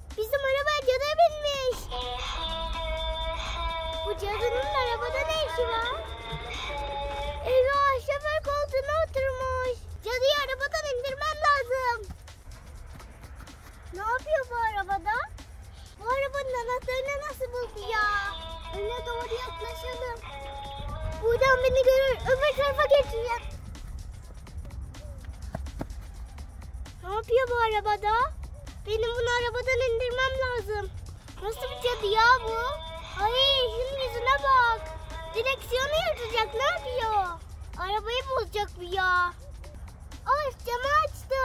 Bizim arabaya cadı binmiş. Bu cadının arabada ne işi var? Eyvah, şoför koltuğuna oturmuş. Cadıyı arabadan indirmem lazım. Ne yapıyor bu arabada? Bu arabanın anahtarını nasıl buldu ya? Önüne doğru yaklaşalım. Buradan beni görür, öbür tarafa geçeceğim. Ne yapıyor bu arabada? Benim bunu arabadan indirmem lazım. Nasıl bir cadı ya bu? Ay, şimdi yüzüne bak. Direksiyonu yırtacak, ne yapıyor? Arabayı bozacak bu ya. Ay, camı açtı.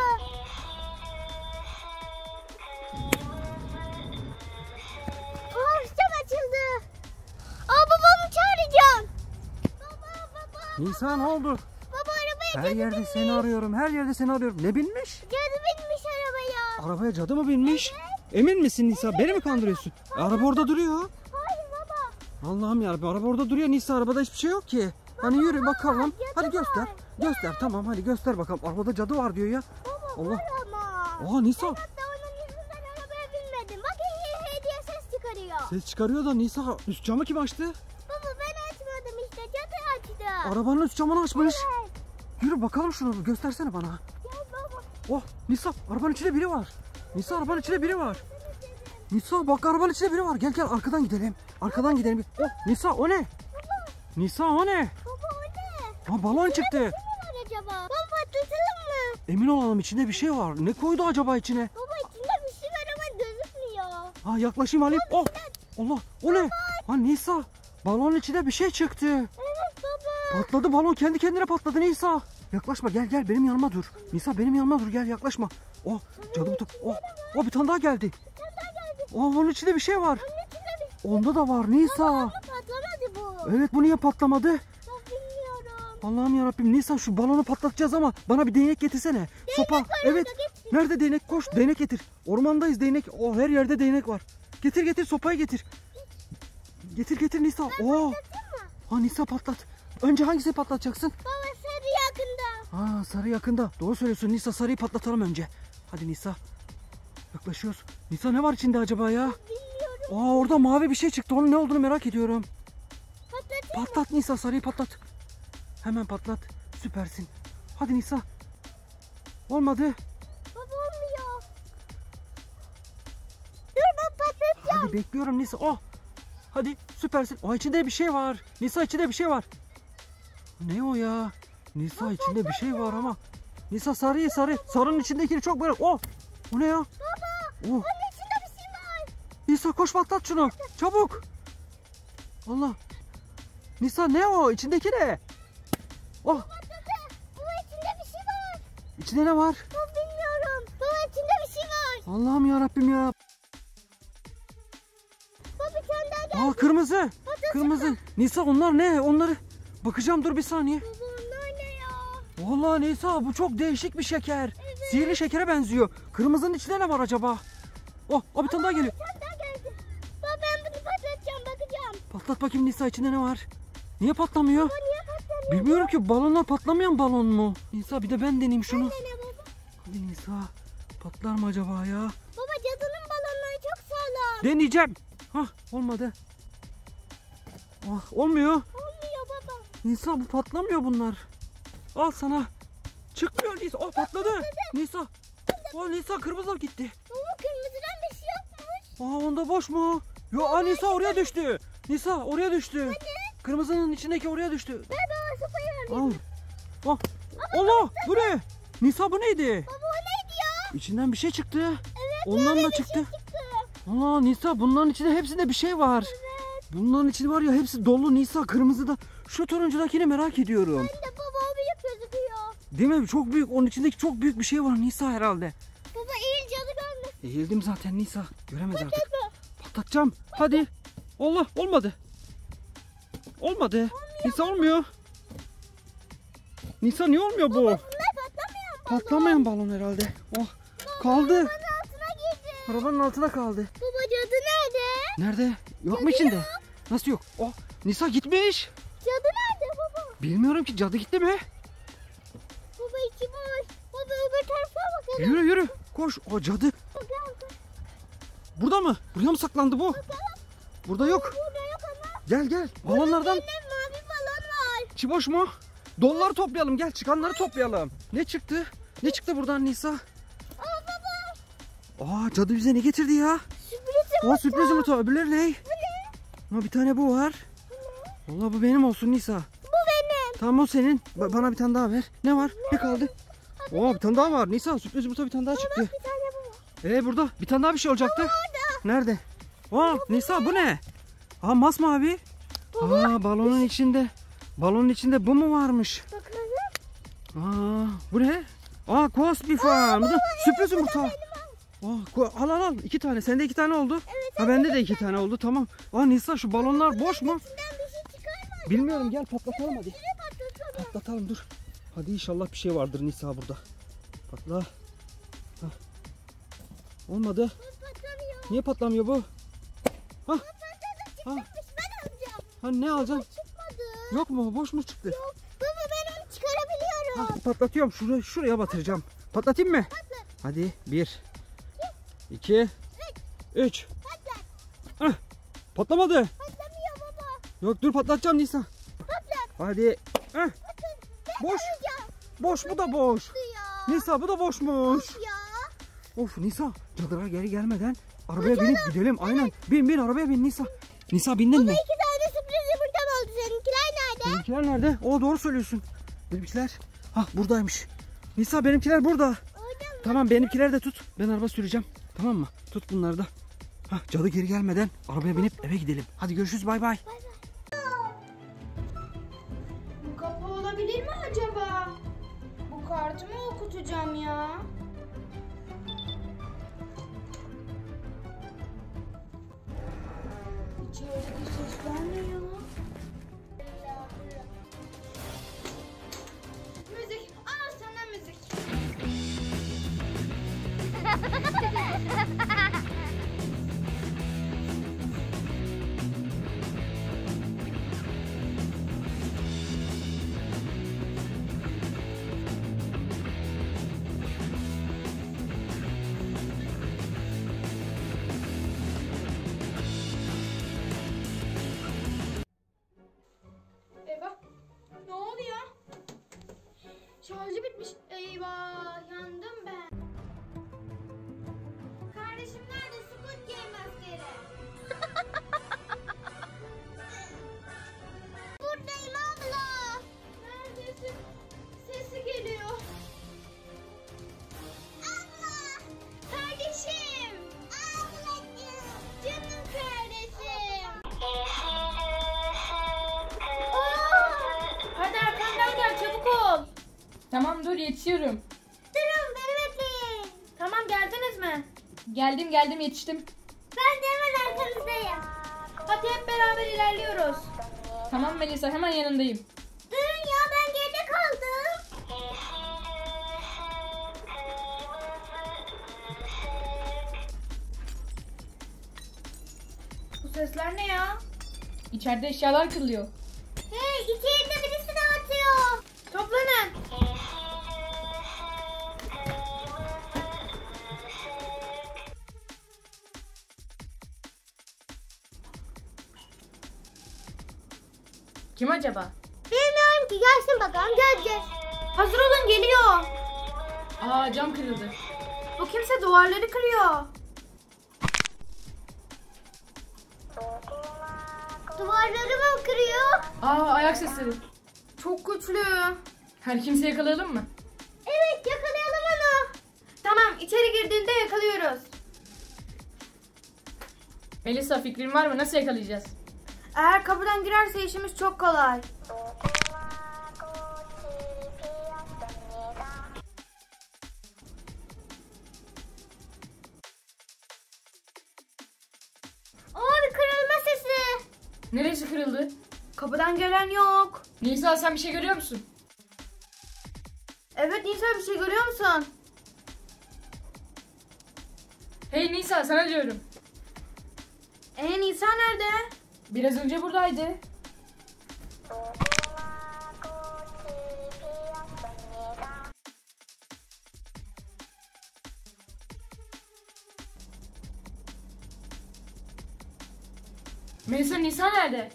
Of, cam açıldı. Aa, babamı çağıracağım. Baba. Nisa, ne oldu? Baba, arabaya Her cadı yerde binmiş. seni arıyorum. Her yerde seni arıyorum. Ne binmiş? Cadı binmiş arabaya. Arabaya cadı mı binmiş? Emin misin Nisa? Beni mi kandırıyorsun? Araba orada duruyor. Hayır baba. Allah'ım yarabbim, araba orada duruyor Nisa. Arabada hiçbir şey yok ki. Hani yürü bakalım. Hadi göster. var. Göster, tamam, hadi göster bakalım. Arabada cadı var diyor ya. Baba Allah. var ama. Aa Nisa. Hatta onun yüzünden arabaya binmedim. Bak, he diye ses çıkarıyor. Ses çıkarıyor da Nisa, üst camı kim açtı? Baba, ben açmadım işte. Cadı açtı. Arabanın üst camını açmış. Evet. Yürü bakalım, şunu göstersene bana. Gel baba. Oh Nisa, arabanın içinde biri var. Nisa, arabanın içinde biri var. Nisa bak, arabanın içinde biri var. Gel gel, arkadan gidelim. Arkadan gidelim. Oh Nisa, o ne? Nisa, o ne? Baba, o ne? Ha, balon çıktı. Ne var acaba? Baba, patlatalım mı? Emin olalım, içinde bir şey var. Ne koydu acaba içine? Baba, içinde bir şey var ama gözükmüyor. Ha, yaklaşayım alayım. Oh Allah, o ne? Ha Nisa, balonun içinde bir şey çıktı. Evet baba. Patladı balon, kendi kendine patladı Nisa. Yaklaşma, gel gel, benim yanıma dur. Nisa, benim yanıma dur, gel yaklaşma. Oh cadı bir oh bir tane daha geldi. Oh, onun içinde bir şey var. Onda da var Nisa. Ama patlamadı bu. Evet, bu niye patlamadı? Ben bilmiyorum. Allah'ım yarabbim, Nisa şu balonu patlatacağız ama bana bir değnek getirsene. Sopa. Evet. Nerede değnek? Koş, değnek getir. Ormandayız, değnek. Oh, her yerde değnek var. Getir sopayı getir. Getir Nisa. Oh. Ha Nisa, patlat. Önce hangisini patlatacaksın? Baba, sarı yakında. Ha, sarı yakında. Doğru söylüyorsun Nisa, sarıyı patlatalım önce. Hadi Nisa. Yaklaşıyoruz. Nisa, ne var içinde acaba ya? Bilmiyorum. Aa, orada mavi bir şey çıktı. Onun ne olduğunu merak ediyorum. Patlatayım. Patlat Nisa, sarıyı patlat. Hemen patlat. Süpersin. Hadi Nisa. Olmadı. Baba, olmuyor. Dur, ben patlatacağım. Hadi bekliyorum Nisa. Oh. Hadi süpersin. O, içinde bir şey var. Nisa, içinde bir şey var. Ne o ya? Nisa, içinde bir şey var ama. Nisa, sarı. Sarının içindekini çok merak. Oh. O ne ya? Baba, Oh. onun içinde bir şey var. Nisa, koş patlat şunu. Çabuk. Allah. Nisa, ne o? İçindeki ne? Oh. Patladı. Baba, içinde bir şey var. İçinde ne var? Ben bilmiyorum. Baba, içinde bir şey var. Allah'ım yarabbim ya. Baba, bir tane daha geldi. Aa, kırmızı. Kırmızı. Nisa, onlar ne? Onları bakacağım, dur bir saniye. Baba, onlar ne ya? Vallahi Nisa, bu çok değişik bir şeker. Sihirli şekere benziyor. Kırmızının içinde ne var acaba? Oh, bir tane daha geliyor. Bir tane daha geldi. Baba, ben bunu patlatacağım, bakacağım. Patlat bakayım Nisa, içinde ne var? Niye patlamıyor? Baba, niye patlamıyor? Bilmiyorum ki, balonlar patlamayan balon mu? Nisa, bir de ben deneyeyim şunu. Ne baba? Hadi Nisa, patlar mı acaba ya? Baba, cadının balonları çok sağlam. Deneyeceğim. Hah, olmadı. Oh, olmuyor. Olmuyor baba. Nisa, bu patlamıyor bunlar. Al sana. Çıkmıyor Nisa. Oh, patladı. Nisa. Oh Nisa, kırmızı gitti. Baba, kırmızıdan bir şey yokmuş. Aa, onda boş mu? Yo, Nisa oraya düştü. Nisa oraya düştü. Kırmızının içindeki oraya düştü. Ver baba, sopayı alayım. Al. Oh. Allah, bu ne? Nisa, bu neydi? Baba, o neydi ya? İçinden bir şey çıktı. Evet, Ondan da bir çıktı. şey çıktı. Allah Nisa, bunların içinde hepsinde bir şey var. Bunların içinde var ya, hepsi dolu Nisa, kırmızıda. Şu turuncudakini merak ediyorum. Ben de baba, o büyük gözüküyor. Değil mi? Çok büyük. Onun içindeki çok büyük bir şey var Nisa herhalde. Baba, eğil, cadı görmesin. Eğildim zaten Nisa. Göremez artık. Patlatma. Patlatacağım. Hadi. Allah, olmadı. Olmadı. Nisa, olmuyor. Nisa, niye olmuyor bu? Bunlar patlamıyor mu? Patlamayan balon herhalde. Oh, kaldı. Arabanın altına girdi. Arabanın altına kaldı. Baba, cadı nerede? Nerede? Yok mu içinde? Nasıl yok? Oh, Nisa gitmiş. Cadı nerede baba? Bilmiyorum ki, cadı gitti mi? Baba, içi boş. Baba, öbür tarafa bakalım. Yürü. Koş. O cadı. Gel. Burada mı? Buraya mı saklandı bu? Burada yok. Burada yok ama. Gel gel. Balonlardan. Benim mavi balon var. Çiboş mu? Dolları toplayalım. Gel çıkanları toplayalım. Ne çıktı? Ne çıktı buradan Nisa? Baba. Cadı bize ne getirdi ya? Sürpriz yumurta. Sürpriz yumurta. Öbürleri ne? Bu ne? Bir tane bu var. Vallahi bu benim olsun Nisa. Bu benim. Tamam o senin. Bana bir tane daha ver. Ne var? Ne kaldı? Bir tane daha var. Nisa sürpriz yumurta bir tane daha çıktı. Bir tane bu var. Burada bir tane daha bir şey olacaktı. Orada. Nerede? Nisa bu ne? Masmavi. Balonun içinde. Balonun içinde bu mu varmış? Bakalım. Bu ne? Cosby Farm. Bu da sürpriz yumurta. Al. 2 tane. Sende 2 tane oldu. Evet, Bende de 2 tane oldu. Tamam. Nisa şu balonlar boş mu? İçinden bir şey çıkar mı? Bilmiyorum. Gel patlatalım hadi. Şuraya patlatalım. Patlatalım dur. Hadi inşallah bir şey vardır Nisa burada. Patla. Olmadı. Patlamıyor. Niye patlamıyor bu? Patladı çıkmış. Ben alacağım. Ne alacaksın? Çıkmadı. Yok mu? Boş mu çıktı? Yok. Baba ben onu çıkarabiliyorum. Patlatıyorum. Şuraya batıracağım. Patlatayım mı? Patlat. Hadi 1 2 3. Patlat. Patlamadı. Patlamıyor baba. Yok dur patlatacağım Nisa. Patlat. Hadi. Bakın. Ben Boş. alacağım. Boş bu da boş. Ya. Nisa bu da boşmuş. Ya. Of Nisa cadılar geri gelmeden arabaya binip gidelim. Aynen. Bin arabaya bin Nisa. Nisa bindin mi? 2 tane sürpriz yumurtam oldu. Seninkiler nerede? Benimkiler nerede? Doğru söylüyorsun. Benimkiler. Buradaymış. Nisa benimkiler burada. Orada mı? Tamam benimkileri de tut. Ben araba süreceğim. Tamam mı? Tut bunları da. Cadı geri gelmeden arabaya binip eve gidelim. Hadi görüşürüz bay bay. Bu kapı olabilir mi acaba? Bu kartı mı okutacağım ya? İçerideki sesler ne ya? Müzik. Al sana müzik. Eyvah. Ne oldu ya? Şarjı bitmiş. Eyvah. Yandım ben. Kardeşim nerede? Squid Game askeri. Buradayım abla. Neredesin? Sesi geliyor. Abla. Kardeşim. Ablacığım. Canım kardeşim. Hadi arkamdan gel, çabuk ol. Tamam dur yetişiyorum. Durun beni bekleyin. Tamam, geldiniz mi? Geldim yetiştim. Ben de hemen arkanızdayım. Hadi hep beraber ilerliyoruz. Tamam Melisa hemen yanındayım. Durun ya ben geride kaldım. Bu sesler ne ya? İçeride eşyalar kırılıyor. Hey içeride birisi dağıtıyor. Toplanın. Kim acaba? Bilmiyorum ki gelsin bakalım göreceğiz. Hazır olun, geliyor. Cam kırıldı. Bu kimse duvarları kırıyor. Duvarları mı kırıyor? Ayak sesleri. Çok güçlü. Her kimse yakalayalım mı? Evet yakalayalım onu. Tamam, içeri girdiğinde yakalıyoruz. Melisa fikrin var mı? Nasıl yakalayacağız? Eğer kapıdan girerse işimiz çok kolay. Bir kırılma sesi. Neresi kırıldı? Kapıdan gelen yok. Nisa sen bir şey görüyor musun? Evet Nisa, bir şey görüyor musun? Hey Nisa sana diyorum. Nisa nerede? Biraz önce buradaydı. Melisa, Nisa nerede?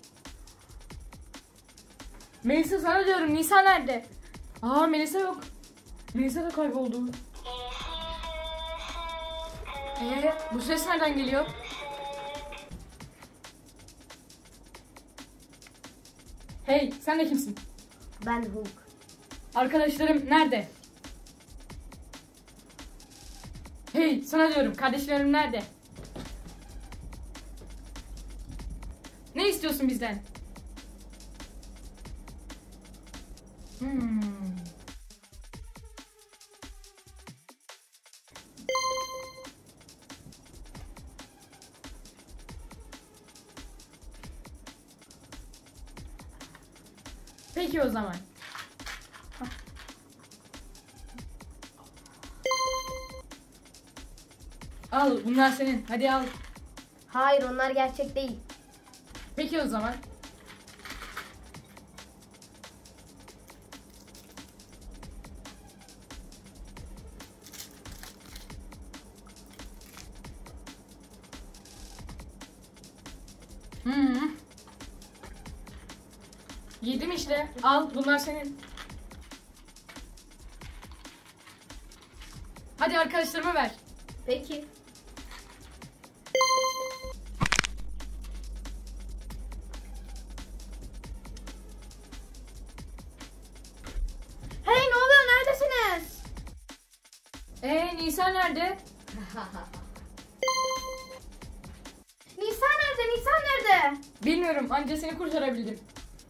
Melisa, sana diyorum, Nisa nerede? Aa, Melisa yok. Melisa da kayboldu. Bu ses nereden geliyor? Hey, sen de kimsin? Ben Hulk. Arkadaşlarım nerede? Hey, sana diyorum, kardeşlerim nerede? Ne istiyorsun bizden? Peki o zaman. Al, bunlar senin. Hadi al. Hayır, onlar gerçek değil. Peki o zaman. Yedim işte. Al, bunlar senin. Hadi arkadaşlarıma ver. Peki. Hey, ne oluyor? Neredesiniz? Nisa nerede? Nisa nerede? Nisa nerede? Bilmiyorum, anca seni kurtarabildim.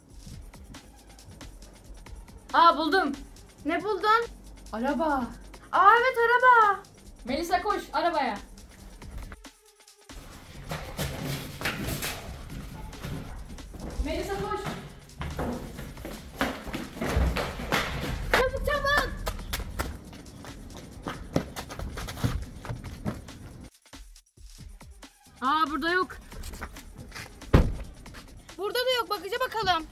Aa, buldum. Ne buldun? Araba. Aa, evet, araba. Melisa, koş arabaya. Melisa, koş. Çabuk çabuk. Aa, burada yok. Burada da yok. Bagaja bakalım.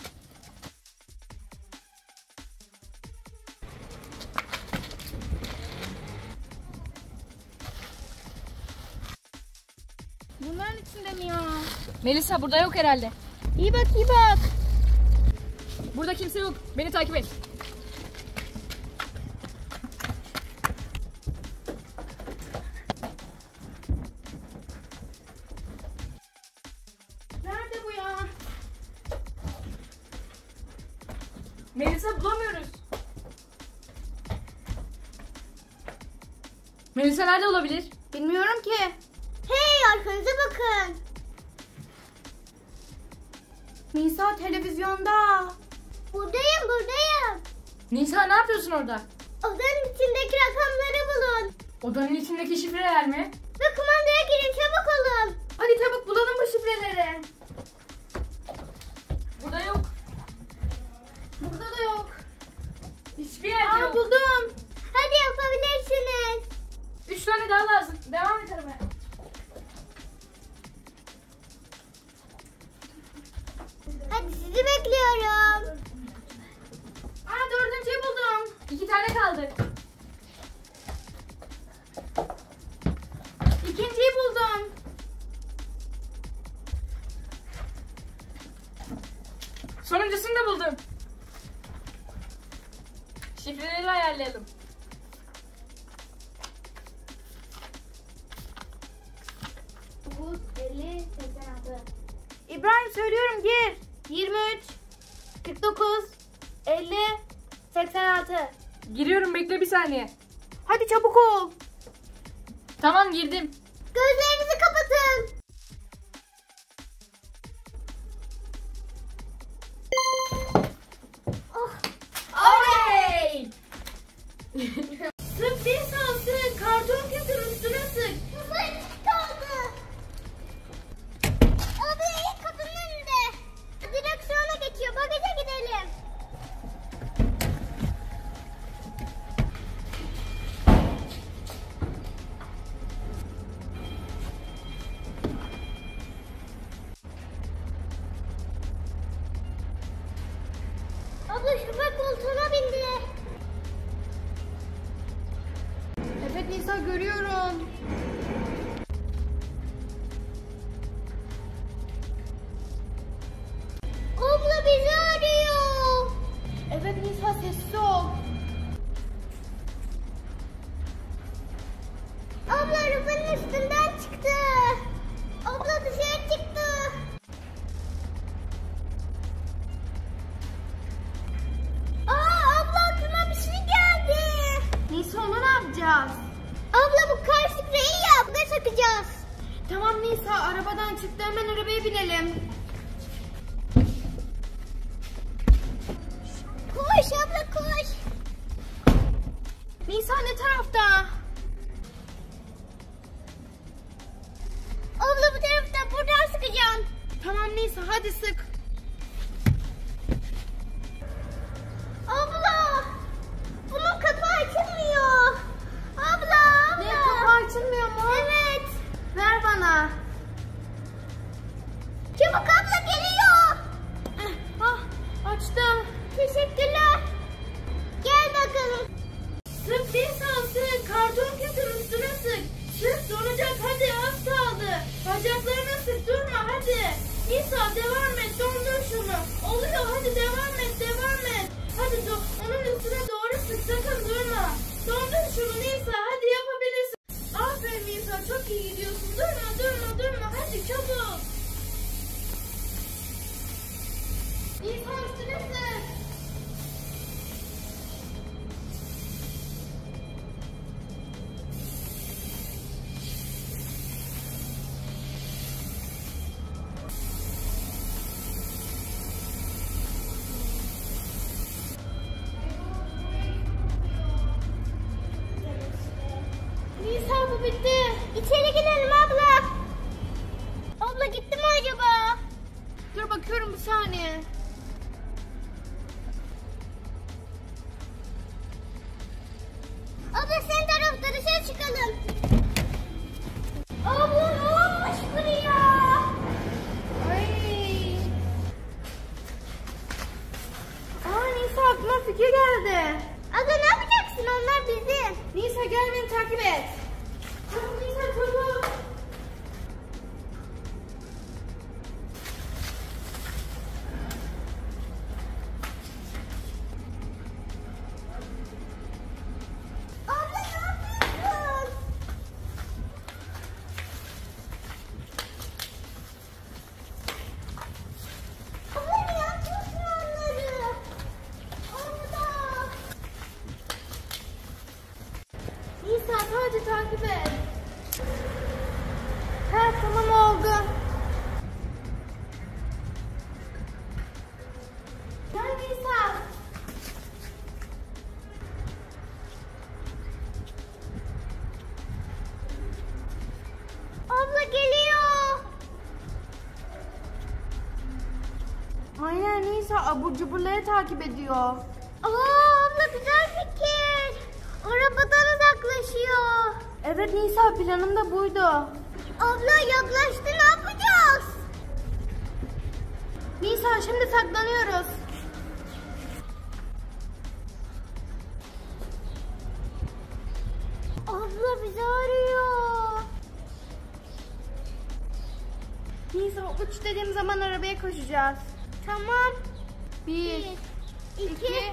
Bunların içinde mi ya? Melisa, burada yok herhalde. İyi bak, iyi bak. Burada kimse yok. Beni takip et. Nerede bu ya? Melisa, bulamıyoruz. Melisa nerede olabilir? Bilmiyorum ki. Hey, arkanıza bakın. Nisa televizyonda. Buradayım. Nisa, ne yapıyorsun orada? Odanın içindeki rakamları bulun. Odanın içindeki şifreler mi? Ve kumandaya girin, çabuk olun. Hadi çabuk bulalım bu şifreleri. Burada yok. Burada da yok. Hiçbir yerde yok. Buldum. Hadi yapabilirsiniz. 3 tane daha lazım. Devam et aramaya. Hadi sizi bekliyorum. Dördüncüyü buldum. 2 tane kaldı. İkinciyi buldum. Sonuncusunu da buldum. Şifreleri ayarlayalım. İbrahim, söylüyorum, gir. 23 49 50 86. Giriyorum, bekle bir saniye. Hadi çabuk ol. Tamam, girdim. Gözlerinizi kapatın. Oley! Sık bir salsın. Karton kesin, üstüne sık. Kızlar kaldı. Abi, ilk kapının önünde. Direksiyona geçiyor. Bagaja gidelim. Abla, şoför koltuğuna bindi. Evet Nisa, görüyorum. Nisa arabadan çıktı, hemen arabaya binelim. Koş abla koş. Nisa ne tarafta? Abla bu tarafta, buradan sıkacağım. Tamam Nisa, hadi sık. Abla. Bunun kapağı açılmıyor. Abla. Ne, kapağı açılmıyor mu? Evet. Ver bana. Çabuk abla geliyor. Ah, açtım. Teşekkürler. Gel bakalım. Sık Nisa, sık. Karton kesin üstüne sık. Sık, donacak, hadi az kaldı. Bacaklarına sık, durma hadi. Nisa devam et, dondur şunu. Oluyor, hadi devam et, devam et. Hadi onun üstüne doğru sık, sakın durma. Dondur şunu Nisa, hadi yapabilirsin. Aferin Nisa, çok iyi gidiyorsun. Durma, durma, durma, hadi çabuk. Nisa üstüne sık. Nisa bu bitti. İçeri girelim abla. Abla gitti mi acaba? Dur bakıyorum bir saniye. Abla sen tarafta dışarı çıkalım. Abla ne olmuş buraya? Ay. Aa Nisa, aklıma fikir geldi. Abla ne yapacaksın, onlar bizim. Nisa gel, beni takip et. Çabuk Nisa, çabuk. Abla ne yapıyorsun? Abla ne yapıyorsun onları? Abla. Nisa sadece takip et. Ha tamam, oldu. Gel Nisa. Abla geliyor. Aynen Nisa, abur cuburları takip ediyor. Abla güzel fikir. Arabadan uzaklaşıyor. Evet Nisa, planım da buydu. Abla yaklaştı, ne yapacağız? Nisa şimdi saklanıyoruz. Abla bizi arıyor. Nisa uç dediğim zaman arabaya koşacağız. Tamam. 1, 2, 3.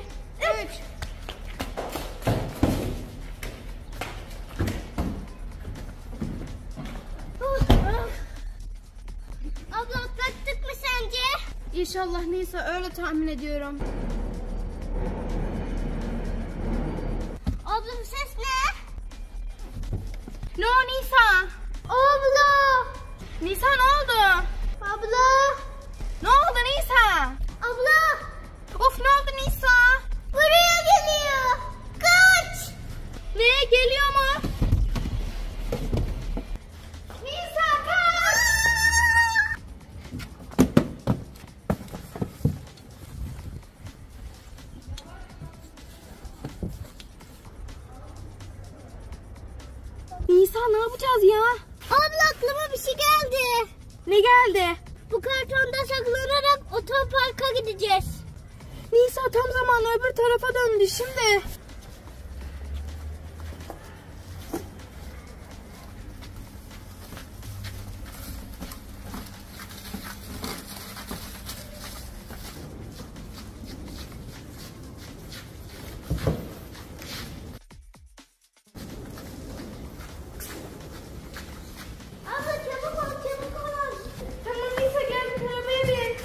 Abla atlattık mı sence? İnşallah Nisa, öyle tahmin ediyorum. Abla bu ses ne? Ne o Nisa? Abla. Nisa ne oldu? Abla. Ne oldu Nisa? Abla. Of, ne oldu Nisa? Buraya geliyor. Kaç. Ne, geliyor mu? Nisa kaç. Nisa ne yapacağız ya? Abla aklıma bir şey geldi. Ne geldi? Bu kartonda saklanarak otoparka gideceğiz. Nisa tam zamanı öbür tarafa döndü şimdi. Abla çabuk ol, çabuk ol. Tamam Nisa, gel arabaya bin.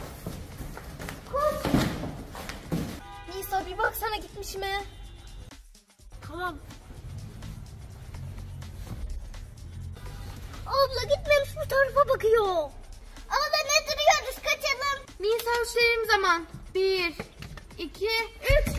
Koş. Nisa bir baksana, gitmiş mi? Tamam. Abla gitmemiş, bu bu tarafa bakıyor. Abla ne duruyoruz, kaçalım. Nisa üç dediğim zaman. 1, 2, 3.